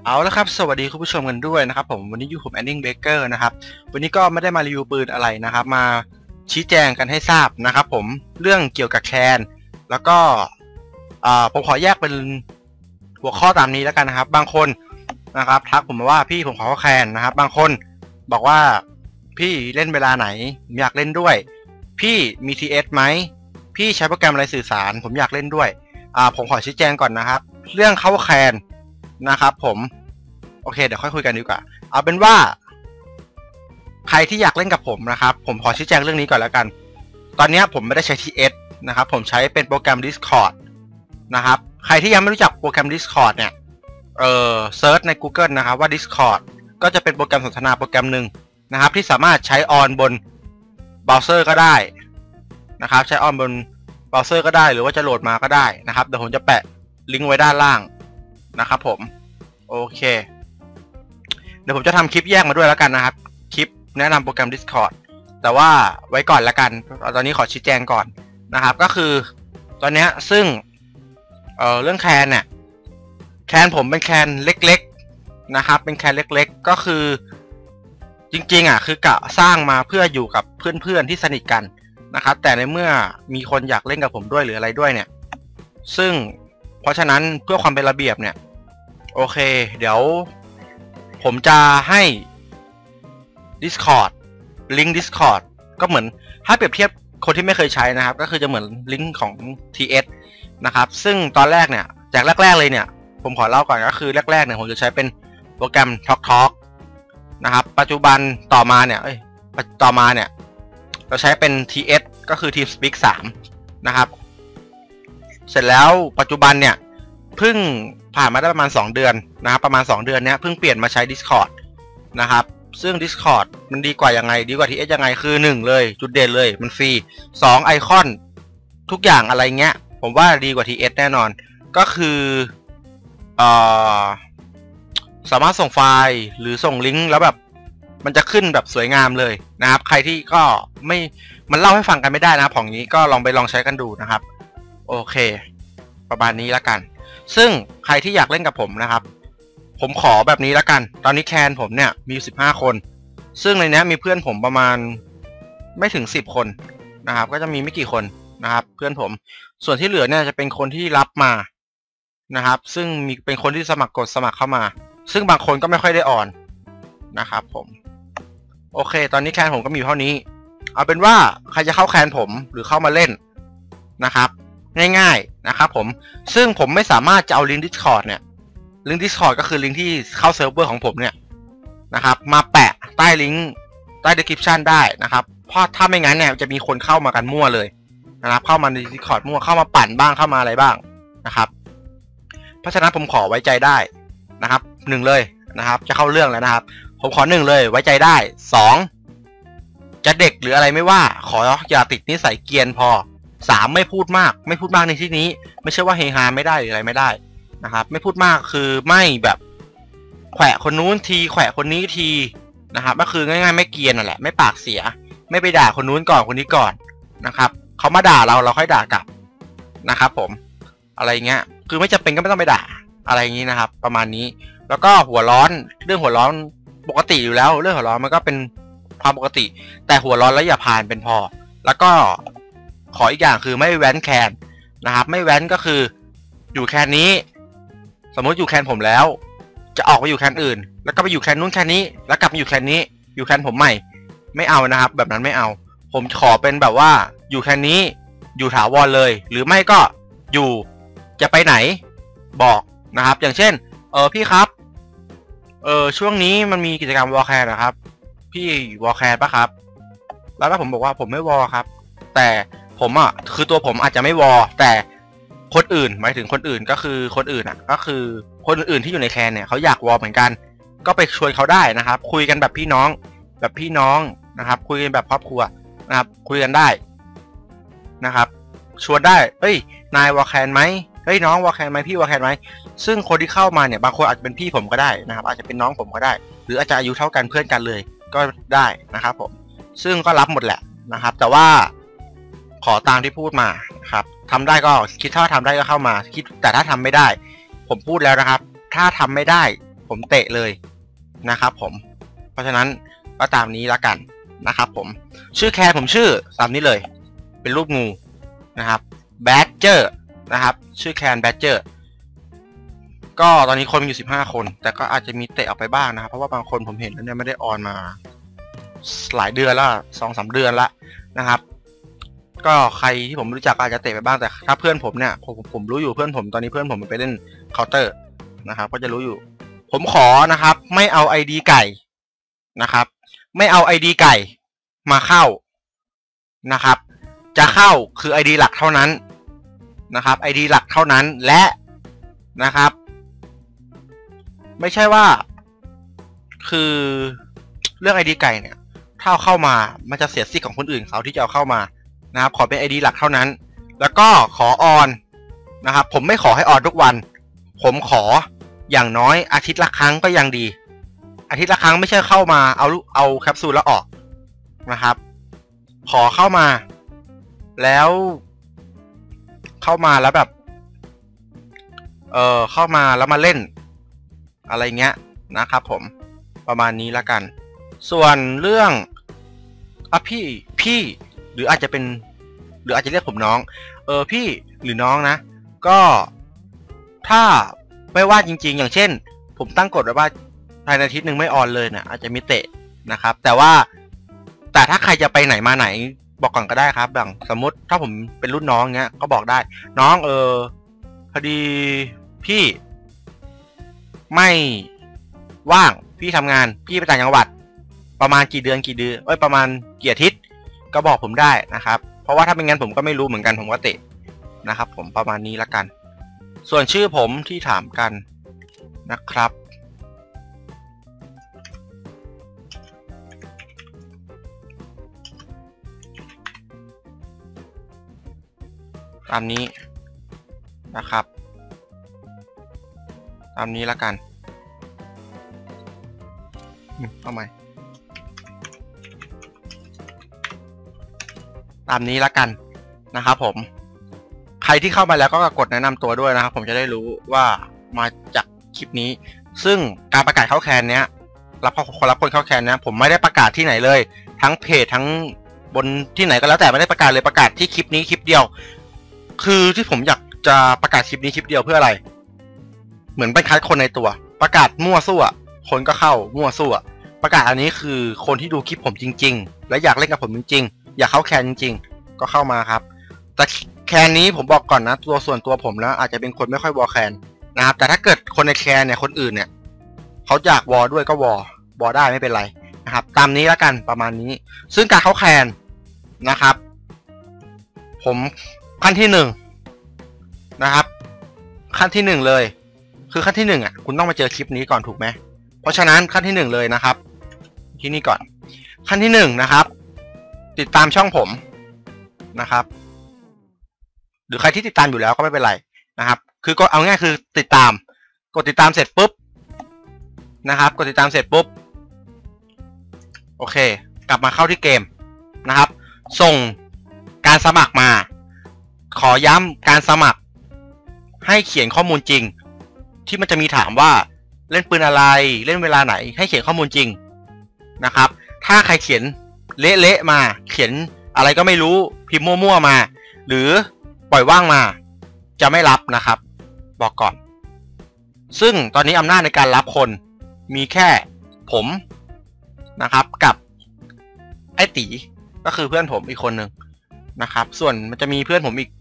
เอาละครับสวัสดีคุณผู้ชมกันด้วยนะครับผมวันนี้อยู่ผมแอนดิ้งเบเกอร์นะครับวันนี้ก็ไม่ได้มารีวิวปืนอะไรนะครับมาชี้แจงกันให้ทราบนะครับผมเรื่องเกี่ยวกับแคนแล้วก็ผมขอแยกเป็นหัวข้อตามนี้แล้วกันนะครับบางคนนะครับทักผมมาว่าพี่ผมขอแคนนะครับบางคนบอกว่าพี่เล่นเวลาไหนผมอยากเล่นด้วยพี่มี TS ไหมพี่ใช้โปรแกรมอะไรสื่อสารผมอยากเล่นด้วยผมขอชี้แจงก่อนนะครับเรื่องเข้าแคนนะครับผมโอเคเดี๋ยวค่อยคุยกันดีกว่าเอาเป็นว่าใครที่อยากเล่นกับผมนะครับผมขอชี้แจงเรื่องนี้ก่อนแล้วกันตอนนี้ผมไม่ได้ใช้ TS นะครับผมใช้เป็นโปรแกรม Discord นะครับใครที่ยังไม่รู้จักโปรแกรม Discord เนี่ยเซิร์ชใน Google นะครับว่า Discord ก็จะเป็นโปรแกรมสนทนาโปรแกรมหนึ่งนะครับที่สามารถใช้ออนบนเบราว์เซอร์ก็ได้นะครับใช้ออนบนเบราว์เซอร์ก็ได้หรือว่าจะโหลดมาก็ได้นะครับเดี๋ยวผมจะแปะลิงก์ไว้ด้านล่างนะครับผมโอเคเดี๋ยวผมจะทำคลิปแยกมาด้วยแล้วกันนะครับคลิปแนะนำโปรแกรม Discord แต่ว่าไว้ก่อนแล้วกันตอนนี้ขอชี้แจงก่อนนะครับก็คือตอนนี้ซึ่งเรื่องแคนเนี่ยแคนผมเป็นแคนเล็กๆนะครับเป็นแคนเล็กๆก็คือจริงๆคือกะสร้างมาเพื่ออยู่กับเพื่อนๆที่สนิทกันนะครับแต่ในเมื่อมีคนอยากเล่นกับผมด้วยหรืออะไรด้วยเนี่ยซึ่งเพราะฉะนั้นเพื่อความเป็นระเบียบเนี่ยโอเคเดี๋ยวผมจะให้ Discord ลิงก์ Discord ก็เหมือนถ้าเปรียบเทียบคนที่ไม่เคยใช้นะครับก็คือจะเหมือนลิงก์ของ TS นะครับซึ่งตอนแรกเนี่ยจากแรกๆเลยเนี่ยผมขอเล่าก่อนก็คือแรกๆเนี่ยผมจะใช้เป็นโปรแกรม Talk นะครับปัจจุบันต่อมาเนี่ยเราใช้เป็น TS ก็คือ TeamSpeak 3นะครับเสร็จแล้วปัจจุบันเนี่ยเพิ่งผ่านมาได้ประมาณ2เดือนนะครับประมาณ2เดือนเนี้ยเพิ่งเปลี่ยนมาใช้ Discord นะครับซึ่ง Discord มันดีกว่ายังไงดีกว่า TS ยังไงคือ1เลยจุดเด่นเลยมันฟรี2ไอคอนทุกอย่างอะไรเงี้ยผมว่าดีกว่า TS แน่นอนก็คือสามารถส่งไฟล์หรือส่งลิงก์แล้วแบบมันจะขึ้นแบบสวยงามเลยนะครับใครที่ก็ไม่มันเล่าให้ฟังกันไม่ได้นะครับของนี้ก็ลองใช้กันดูนะครับโอเคประมาณนี้ละกันซึ่งใครที่อยากเล่นกับผมนะครับผมขอแบบนี้ละกันตอนนี้แคนผมเนี่ยมี15คนซึ่งในนี้มีเพื่อนผมประมาณไม่ถึง10คนนะครับก็จะมีไม่กี่คนนะครับเพื่อนผมส่วนที่เหลือเนี่ยจะเป็นคนที่รับมานะครับซึ่งมีเป็นคนที่สมัครเข้ามาซึ่งบางคนก็ไม่ค่อยได้ออนนะครับผมโอเคตอนนี้แคนผมก็มีเท่านี้เอาเป็นว่าใครจะเข้าแคนผมหรือเข้ามาเล่นนะครับง่ายๆนะครับผมซึ่งผมไม่สามารถจะเอาลิงก์ Discord เนี่ยลิงก์ Discord ก็คือลิงก์ที่เข้าเซิร์ฟเวอร์ของผมเนี่ยนะครับมาแปะใต้ลิงก์ใต้ description ได้นะครับเพราะถ้าไม่งั้นเนี่ยจะมีคนเข้ามากันมั่วเลยนะครับเข้ามาใน Discord มั่วเข้ามาปั่นบ้างเข้ามาอะไรบ้างนะครับเพราะฉะนั้นผมขอไว้ใจได้นะครับ1เลยนะครับจะเข้าเรื่องแล้วนะครับผมขอ1เลยไว้ใจได้2จะเด็กหรืออะไรไม่ว่าขออย่าติดนิสัยเกรียนพอ3ไม่พูดมากในที่นี้ไม่ใช่ว่าเฮฮาไม่ได้หรืออะไรไม่ได้นะครับไม่พูดมากคือไม่แบบแขวะคนนู้นทีแขวะคนนี้ทีนะครับก็คือง่ายๆไม่เกรียนนั่นแหละไม่ปากเสียไม่ไปด่าคนนู้นก่อนคนนี้ก่อนนะครับเขามาด่าเราค่อยด่ากลับนะครับผมอะไรเงี้ยคือไม่จำเป็นก็ไม่ต้องไปด่าอะไรอย่างนี้นะครับประมาณนี้แล้วก็หัวร้อนเรื่องหัวร้อนปกติอยู่แล้วเรื่องหัวร้อนมันก็เป็นความปกติแต่หัวร้อนแล้วอย่าผ่านเป็นพอแล้วก็ขออีกอย่างคือไม่แว้นแคนนะครับไม่แว้นก็คืออยู่แคนนี้สมมติอยู่แคนผมแล้วจะออกไปอยู่แคนอื่นแล้วก็ไปอยู่แคนนู้นแคนนี้แล้วกลับมาอยู่แคนนี้อยู่แคนผมใหม่ไม่เอานะครับแบบนั้นไม่เอาผมขอเป็นแบบว่าอยู่แคนนี้อยู่ถาวรเลยหรือไม่ก็อยู่จะไปไหนบอกนะครับอย่างเช่นพี่ครับช่วงนี้มันมีกิจกรรมวอลแคนนะครับพี่วอลแคนปะครับแล้วถ้าผมบอกว่าผมไม่วอลครับแต่ผมคือตัวผมอาจจะไม่วอลแต่คนอื่นหมายถึงคนอื่นก็คือคนอื่นก็คือคนอื่นที่อยู่ในแคนเนี่ยเขาอยากวอลเหมือนกันก็ไปชวนเขาได้นะครับคุยกันแบบพี่น้องนะครับคุยกันแบบครอบครัวนะครับคุยกันได้นะครับชวนได้เฮ้ยนายวอลแคนไหมเฮ้ยน้องวอลแคนไหมพี่วอลแคนไหมซึ่งคนที่เข้ามาเนี่ยบางคนอาจจะเป็นพี่ผมก็ได้นะครับอาจจะเป็นน้องผมก็ได้หรืออาจจะอายุเท่ากันเพื่อนกันเลยก็ได้นะครับผมซึ่งก็รับหมดแหละนะครับแต่ว่าขอตามที่พูดมาครับทำได้ก็คิดถ้าทำได้ก็เข้ามาคิดแต่ถ้าทำไม่ได้ผมพูดแล้วนะครับถ้าทำไม่ได้ผมเตะเลยนะครับผมเพราะฉะนั้นก็ตามนี้ละกันนะครับผมชื่อแคนผมชื่อตามนี้เลยเป็นรูปงูนะครับแบดเจอร์นะครับชื่อแคนแบดเจอร์ก็ตอนนี้คนมีอยู่15คนแต่ก็อาจจะมีเตะออกไปบ้างนะครับเพราะว่าบางคนผมเห็นแล้วเนี่ยไม่ได้ออนมาหลายเดือนแล้ว2-3 เดือนละนะครับก็ใครที่ผมรู้จักอาจจะเตะไปบ้างแต่ถ้าเพื่อนผมเนี่ยผมรู้อยู่เพื่อนผมตอนนี้เพื่อนผมไปเล่นเคาน์เตอร์นะครับก็จะรู้อยู่ผมขอนะครับไม่เอา ID ไก่นะครับไม่เอา ID ไก่มาเข้านะครับจะเข้าคือ ID หลักเท่านั้นนะครับ ID หลักเท่านั้นและนะครับไม่ใช่ว่าคือเรื่อง ID ไก่เนี่ยถ้าเอาเข้ามามันจะเสียสิทธิ์ของคนอื่นเขาที่จะเอาเข้ามานะครับขอเป็น ID หลักเท่านั้นแล้วก็ขอออนนะครับผมไม่ขอให้ออนทุกวันผมขออย่างน้อยอาทิตย์ละครั้งก็ยังดีอาทิตย์ละครั้งไม่ใช่เข้ามาเอาแคปซูลแล้วออกนะครับขอเข้ามาแล้วแบบเข้ามาแล้วมาเล่นอะไรเงี้ยนะครับผมประมาณนี้ละกันส่วนเรื่องพี่หรืออาจจะเรียกผมน้องพี่หรือน้องนะก็ถ้าไม่ว่าจริงๆอย่างเช่นผมตั้งกฎไว้ว่าภายในอาทิตย์หนึ่งไม่ออนเลยเนี่ยอาจจะมีเตะนะครับแต่ถ้าใครจะไปไหนมาไหนบอกก่อนก็ได้ครับอย่างสมมติถ้าผมเป็นรุ่นน้องเงี้ยก็บอกได้น้องพอดีพี่ไม่ว่างพี่ทำงานพี่ไปต่างจังหวัดประมาณกี่เดือนประมาณกี่อาทิตย์ก็บอกผมได้นะครับเพราะว่าถ้าเป็นงั้นผมก็ไม่รู้เหมือนกันผมก็เตะนะครับผมประมาณนี้ละกันส่วนชื่อผมที่ถามกันนะครับตามนี้นะครับตามนี้ละกันเอาใหม่ตามนี้ละกันนะครับผมใครที่เข้ามาแล้วก็กดแนะนำตัวด้วยนะครับผมจะได้รู้ว่ามาจากคลิปนี้ซึ่งการประกาศเข้าแคนเนี้ยรับคนเข้าแคนเนี้ยผมไม่ได้ประกาศที่ไหนเลยทั้งเพจทั้งบนที่ไหนก็แล้วแต่ไม่ได้ประกาศเลยประกาศที่คลิปนี้คลิปเดียวคือที่ผมอยากจะประกาศคลิปนี้คลิปเดียวเพื่ออะไรเหมือนเป็นคัดคนในตัวประกาศมั่วซั่วคนก็เข้ามั่วซั่วประกาศอันนี้คือคนที่ดูคลิปผมจริงๆและอยากเล่นกับผมจริงๆอยากเข้าแคนจริงๆก็เข้ามาครับแต่แคนนี้ผมบอกก่อนนะส่วนตัวผมแล้วอาจจะเป็นคนไม่ค่อยวอลแคนนะครับแต่ถ้าเกิดคนในแคนเนี่ยคนอื่นเนี่ยเขาอยากวอลด้วยก็วอลได้ไม่เป็นไรนะครับตามนี้แล้วกันประมาณนี้ซึ่งการเข้าแคนนะครับผมขั้นที่1นะครับขั้นที่1เลยคือขั้นที่1อ่ะคุณต้องมาเจอคลิปนี้ก่อนถูกไหมเพราะฉะนั้นขั้นที่1เลยนะครับที่นี่ก่อนขั้นที่1นะครับติดตามช่องผมนะครับหรือใครที่ติดตามอยู่แล้วก็ไม่เป็นไรนะครับคือก็เอาง่ายคือติดตามกดติดตามเสร็จปุ๊บนะครับกดติดตามเสร็จปุ๊บโอเคกลับมาเข้าที่เกมนะครับส่งการสมัครมาขอย้ำการสมัครให้เขียนข้อมูลจริงที่มันจะมีถามว่าเล่นปืนอะไรเล่นเวลาไหนให้เขียนข้อมูลจริงนะครับถ้าใครเขียนเละๆมาเขียนอะไรก็ไม่รู้พิมพ์มั่วๆมาหรือปล่อยว่างมาจะไม่รับนะครับบอกก่อนซึ่งตอนนี้อำนาจในการรับคนมีแค่ผมนะครับกับไอ้ตีก็คือเพื่อนผมอีกคนหนึ่งนะครับส่วนมันจะมีเพื่อนผมอีก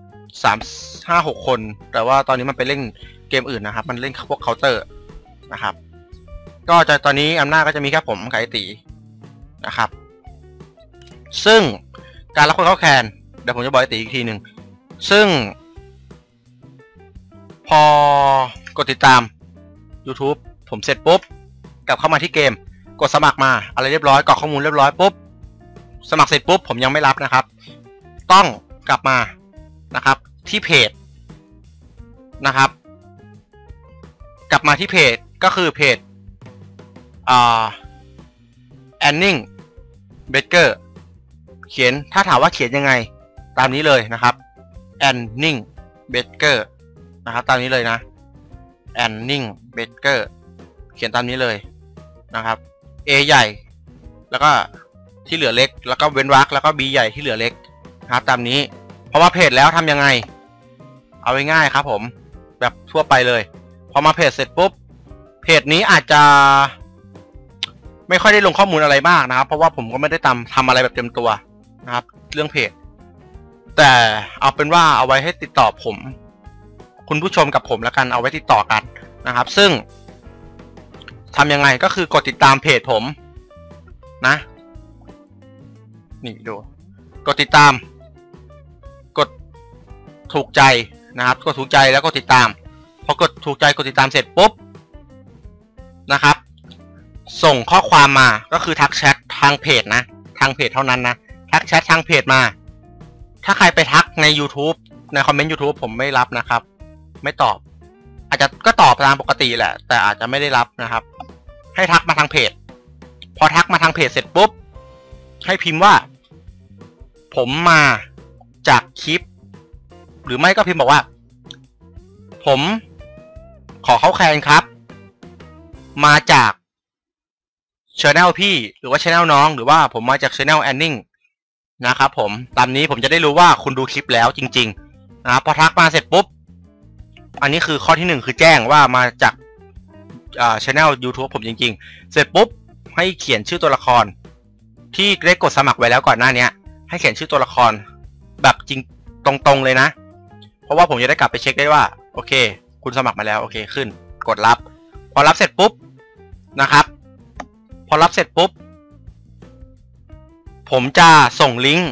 3-5-6 คนแต่ว่าตอนนี้มันไปเล่นเกมอื่นนะครับมันเล่นพวกเคาน์เตอร์นะครับก็จะตอนนี้อำนาจก็จะมีแค่ผมกับไอ้ตีนะครับซึ่งการรับคนเข้าแคนเดี๋ยวผมจะบอกไอ้ตีอีกทีหนึ่งซึ่งพอกดติดตาม YouTube ผมเสร็จปุ๊บกลับเข้ามาที่เกมกดสมัครมาอะไรเรียบร้อยกรอกข้อมูลเรียบร้อยปุ๊บสมัครเสร็จปุ๊บผมยังไม่รับนะครับต้องกลับมานะครับที่เพจนะครับกลับมาที่เพจก็คือเพจAnning Baker เขียนถ้าถามว่าเขียนยังไงตามนี้เลยนะครับ Anning Baker นะครับตามนี้เลยนะ Anning Baker เขียนตามนี้เลยนะครับ A ใหญ่แล้วก็ที่เหลือเล็กแล้วก็เว้นวรรคแล้วก็ B ใหญ่ที่เหลือเล็กนะครับตามนี้พอมาเพจแล้วทำยังไงเอาง่ายๆครับผมแบบทั่วไปเลยพอมาเพจเสร็จปุ๊บเพจนี้อาจจะไม่ค่อยได้ลงข้อมูลอะไรมากนะครับเพราะว่าผมก็ไม่ได้ทำอะไรแบบเต็มตัวนะครับเรื่องเพจแต่เอาเป็นว่าเอาไว้ให้ติดต่อผมคุณผู้ชมกับผมแล้วกันเอาไว้ติดต่อกันนะครับซึ่งทำยังไงก็คือกดติดตามเพจผมนะนี่ดูกดติดตามกดถูกใจนะครับกดถูกใจแล้วก็ติดตามพอกดถูกใจกดติดตามเสร็จปุ๊บนะครับส่งข้อความมาก็คือทักแชททางเพจนะทางเพจเท่านั้นนะทักแชททางเพจมาถ้าใครไปทักใน YouTube ในคอมเมนต์ YouTube ผมไม่รับนะครับไม่ตอบอาจจะก็ตอบตามปกติแหละแต่อาจจะไม่ได้รับนะครับให้ทักมาทางเพจพอทักมาทางเพจเสร็จปุ๊บให้พิมพ์ว่าผมมาจากคลิปหรือไม่ก็พิมพ์บอกว่าผมขอเข้าแคนครับมาจากchannel พี่หรือว่า channel น้องหรือว่าผมมาจาก channel Anning นะครับผมตามนี้ผมจะได้รู้ว่าคุณดูคลิปแล้วจริงๆนะครับพอทักมาเสร็จปุ๊บอันนี้คือข้อที่1คือแจ้งว่ามาจากchannel YouTube ผมจริงๆเสร็จปุ๊บให้เขียนชื่อตัวละครที่ได้กดสมัครไว้แล้วก่อนหน้านี้ให้เขียนชื่อตัวละครแบบจริงตรงๆเลยนะเพราะว่าผมจะได้กลับไปเช็คได้ว่าโอเคคุณสมัครมาแล้วโอเคขึ้นกดรับพอรับเสร็จปุ๊บนะครับพอรับเสร็จปุ๊บผมจะส่งลิงก์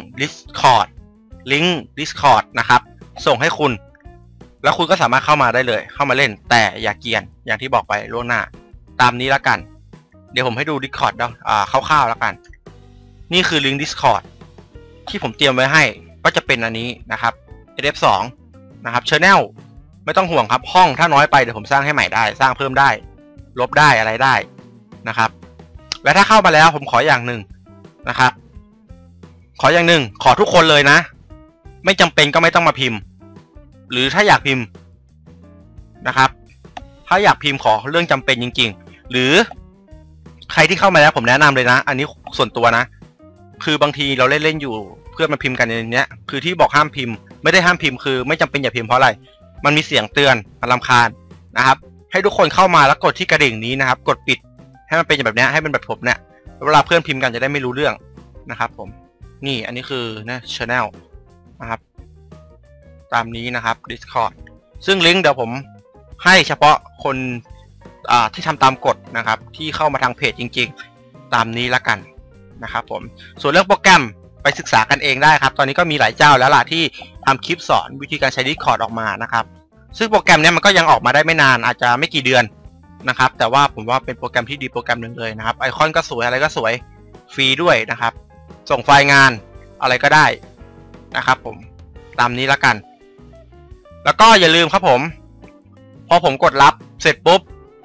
Discord นะครับส่งให้คุณแล้วคุณก็สามารถเข้ามาได้เลยเข้ามาเล่นแต่อย่าเกียนอย่างที่บอกไปล่วงหน้าตามนี้แล้วกันเดี๋ยวผมให้ดู Discord คร่าวๆแล้วกันนี่คือลิงก์ Discord ที่ผมเตรียมไว้ให้ก็จะเป็นอันนี้นะครับ SF2 นะครับ Channel ไม่ต้องห่วงครับห้องถ้าน้อยไปเดี๋ยวผมสร้างให้ใหม่ได้สร้างเพิ่มได้ลบได้อะไรได้นะครับและถ้าเข้ามาแล้วผมขออย่างหนึ่งนะครับขออย่างหนึ่งขอทุกคนเลยนะไม่จำเป็นก็ไม่ต้องมาพิมพ์หรือถ้าอยากพิมพ์นะครับถ้าอยากพิมพ์ขอเรื่องจำเป็นจริงๆหรือใครที่เข้ามาแล้วผมแนะนำเลยนะอันนี้ส่วนตัวนะคือบางทีเราเล่นอยู่เพื่อนมาพิมพ์กันในนี้คือที่บอกห้ามพิมพ์ไม่ได้ห้ามพิมพ์คือไม่จำเป็นอย่าพิมพ์เพราะอะไรมันมีเสียงเตือนมันรำคาญนะครับให้ทุกคนเข้ามาแล้วกดที่กระดิ่งนี้นะครับกดปิดให้มันเป็นแบบนี้ให้เป็นแบบผมเนี่ยเวลาเพื่อนพิมพ์กันจะได้ไม่รู้เรื่องนะครับผมนี่อันนี้คือนะ channel นะครับตามนี้นะครับ Discord ซึ่งลิงก์เดี๋ยวผมให้เฉพาะคนที่ทำตามกฎนะครับที่เข้ามาทางเพจจริงๆตามนี้ละกันนะครับผมส่วนเรื่องโปรแกรมไปศึกษากันเองได้ครับตอนนี้ก็มีหลายเจ้าแล้วล่ะที่ทำคลิปสอนวิธีการใช้ Discord ออกมานะครับซึ่งโปรแกรมนี้มันก็ยังออกมาได้ไม่นานอาจจะไม่กี่เดือนนะครับแต่ว่าผมว่าเป็นโปรแกรมที่ดีโปรแกรมหนึ่งเลยนะครับไอคอนก็สวยอะไรก็สวยฟรีด้วยนะครับส่งไฟล์งานอะไรก็ได้นะครับผมตามนี้ละกันแล้วก็อย่าลืมครับผมพอผมกดรับเสร็จปุ๊บ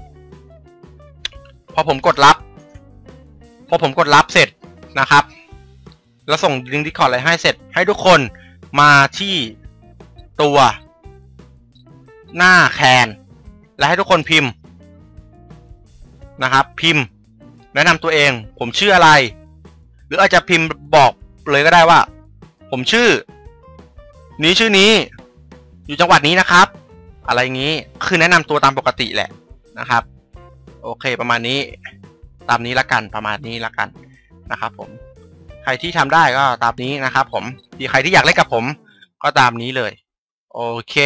พอผมกดรับเสร็จนะครับแล้วส่งลิงก์ Discord อะไรให้เสร็จให้ทุกคนมาที่ตัวหน้าแคนและให้ทุกคนพิมพ์นะครับพิมพ์แนะนำตัวเองผมชื่ออะไรหรืออาจจะพิมพ์บอกเลยก็ได้ว่าผมชื่อนี้ชื่อนี้อยู่จังหวัดนี้นะครับอะไรงี้คือแนะนำตัวตามปกติแหละนะครับโอเคประมาณนี้ตามนี้ละกันประมาณนี้ละกันนะครับผมใครที่ทำได้ก็ตามนี้นะครับผมใครที่อยากเล่นกับผมก็ตามนี้เลยโอเค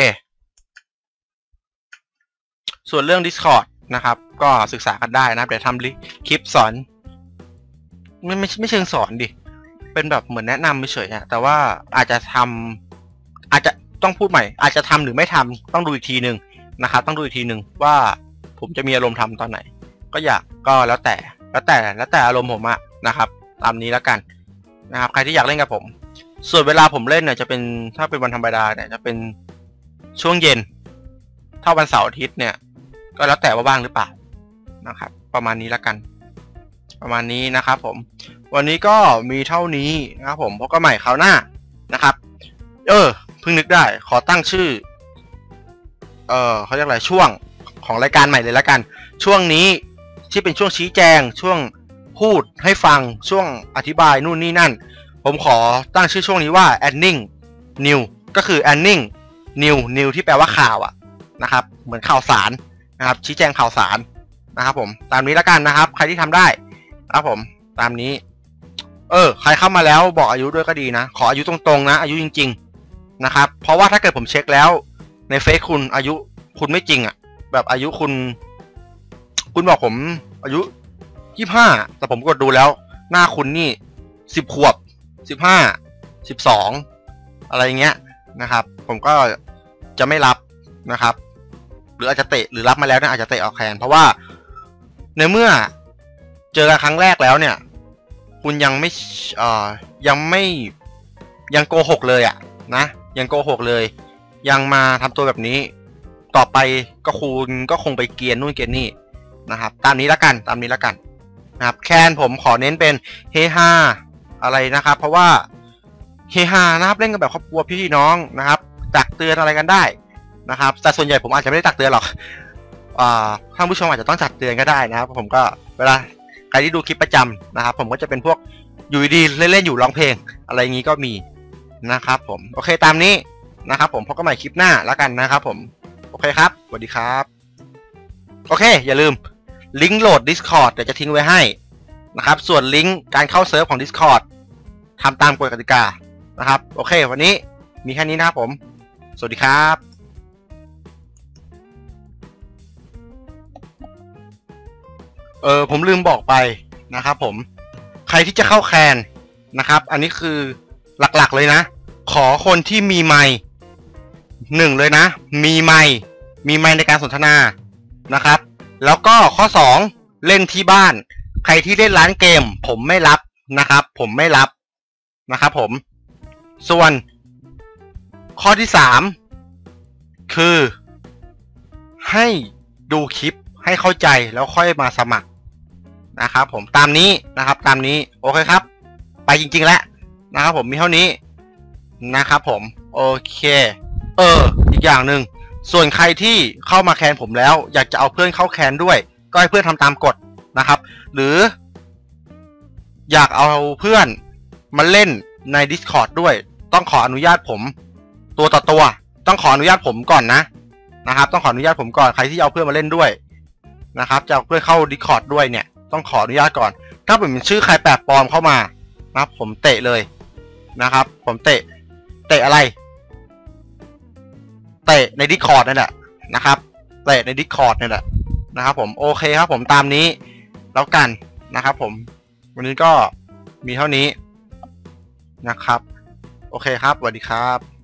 ส่วนเรื่อง Discord นะครับก็ศึกษากันได้นะเดี๋ยวทำคลิปสอนไม่เชิงสอนดิเป็นแบบเหมือนแนะนำไม่เฉยอะแต่ว่าอาจจะต้องพูดใหม่อาจจะทำหรือไม่ทำต้องดูอีกทีหนึ่งนะครับต้องดูอีกทีหนึ่งว่าผมจะมีอารมณ์ทำตอนไหนก็แล้วแต่อารมณ์ผมอะนะครับตามนี้แล้วกันนะครับใครที่อยากเล่นกับผมส่วนเวลาผมเล่นเนี่ยจะเป็นถ้าเป็นวันธรรมดาเนี่ยจะเป็นช่วงเย็นถ้าวันเสาร์อาทิตย์เนี่ยก็แล้วแต่ว่าว่างหรือเปล่านะครับประมาณนี้แล้วกันประมาณนี้นะครับผมวันนี้ก็มีเท่านี้นะครับผมพบกันใหม่คราวหน้านะครับเพิ่งนึกได้ขอตั้งชื่อเขาเรียกอะไรช่วงของรายการใหม่เลยแล้วกันช่วงนี้ที่เป็นช่วงชี้แจงช่วงพูดให้ฟังช่วงอธิบายนู่นนี่นั่นผมขอตั้งชื่อช่วงนี้ว่า Anning New ก็คือ Anning New ที่แปลว่าข่าวอะนะครับเหมือนข่าวสารนะครับชี้แจงข่าวสารนะครับผมตามนี้แล้วกันนะครับใครที่ทำได้นะครับผมตามนี้ใครเข้ามาแล้วบอกอายุด้วยก็ดีนะขออายุตรงๆนะอายุจริงๆนะครับเพราะว่าถ้าเกิดผมเช็คแล้วในเฟซคุณอายุคุณไม่จริงอะแบบอายุคุณบอกผมอายุ25แต่ผมกดดูแล้วหน้าคุณนี่10 ขวบ15 12อะไรเงี้ยนะครับผมก็จะไม่รับนะครับหรืออาจจะเตะหรือรับมาแล้วเนี่ยอาจจะเตะออกแคนเพราะว่าในเมื่อเจอกันครั้งแรกแล้วเนี่ยคุณยังโกหกเลยอะนะยังโกหกเลยยังมาทำตัวแบบนี้ต่อไปก็คุณก็คงไปเกียนนู่นเกียนนี่นะครับตามนี้ละกันนะครับแคนผมขอเน้นเป็นเฮฮาอะไรนะครับเพราะว่าเฮฮานะครับเล่นกันแบบครอบครัวพี่น้องนะครับตักเตือนอะไรกันได้นะครับแต่ส่วนใหญ่ผมอาจจะไม่ได้ตักเตือนหรอกท่านผู้ชมอาจจะต้องตักเตือนก็ได้นะครับผมก็เวลาใครที่ดูคลิปประจำนะครับผมก็จะเป็นพวกอยู่ดีเล่นๆอยู่ร้องเพลงอะไรอย่างนี้ก็มีนะครับผมโอเคตามนี้นะครับผมพบกันใหม่คลิปหน้าแล้วกันนะครับผมโอเคครับสวัสดีครับโอเคอย่าลืมลิงก์โหลด Discord เดี๋ยวจะทิ้งไว้ให้นะครับส่วนลิงก์การเข้าเซิร์ฟของ Discord ทำตามกฎกติกานะครับโอเควันนี้มีแค่นี้นะครับผมสวัสดีครับผมลืมบอกไปนะครับผมใครที่จะเข้าแคนนะครับอันนี้คือหลักๆเลยนะขอคนที่มีไมค์1เลยนะมีไมค์ในการสนทนานะครับแล้วก็ข้อ2เล่นที่บ้านใครที่เล่นร้านเกมผมไม่รับนะครับผมไม่รับนะครับผมส่วนข้อที่3คือให้ดูคลิปให้เข้าใจแล้วค่อยมาสมัครนะครับผมตามนี้นะครับตามนี้โอเคครับไปจริงๆแล้วนะครับผมมีเท่านี้นะครับผมโอเคอีกอย่างหนึ่งส่วนใครที่เข้ามาแคนผมแล้วอยากจะเอาเพื่อนเข้าแคนด้วยก็ให้เพื่อนทำตามกฎนะครับหรืออยากเอาเพื่อนมาเล่นใน Discord ด้วยต้องขออนุญาตผมตัวต่อตัวต้องขออนุญาตผมก่อนนะครับต้องขออนุญาตผมก่อนใครที่เอาเพื่อนมาเล่นด้วยนะครับจะเอาเพื่อนเข้า Discord ด้วยเนี่ยต้องขออนุญาตก่อนถ้าผมชื่อใครแปลกปลอมเข้ามานะครับผมเตะเลยนะครับผมเตะอะไรเตะใน Discord นั่นแหละนะครับเตะใน Discord นั่นแหละนะครับผมโอเคครับผมตามนี้แล้วกันนะครับผมวันนี้ก็มีเท่านี้นะครับโอเคครับสวัสดีครับ